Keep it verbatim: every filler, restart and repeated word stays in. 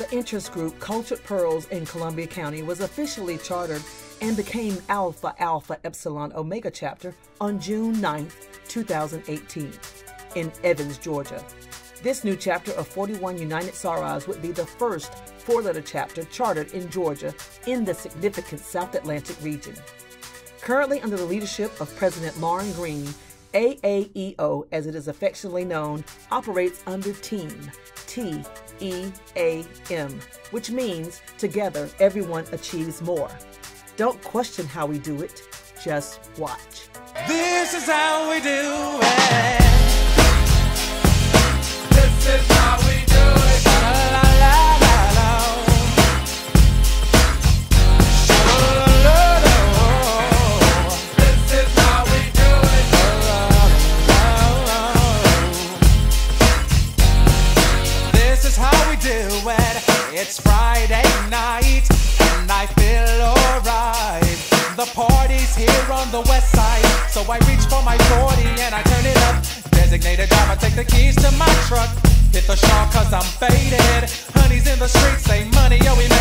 Special Interest Group Cultured Pearls in Columbia County was officially chartered and became Alpha Alpha Epsilon Omega Chapter on June ninth, two thousand eighteen, in Evans, Georgia. This new chapter of forty-one United Saras would be the first four-letter chapter chartered in Georgia in the significant South Atlantic region. Currently under the leadership of President Lauren Green, A A E O, as it is affectionately known, operates under TEAM, T E A M, which means together everyone achieves more. Don't question how we do it, just watch. This is how we do it. This is how we do it. La la la la la. La la la la. This is how we do it. La la la. This is how we do it. It's Friday night and I feel alright. The party's here on the west side, so I reach for my forty and I turn it up. Designated driver, take the keys to my truck. Hit the shawl cause I'm faded. Honey's in the streets, say money, yo, we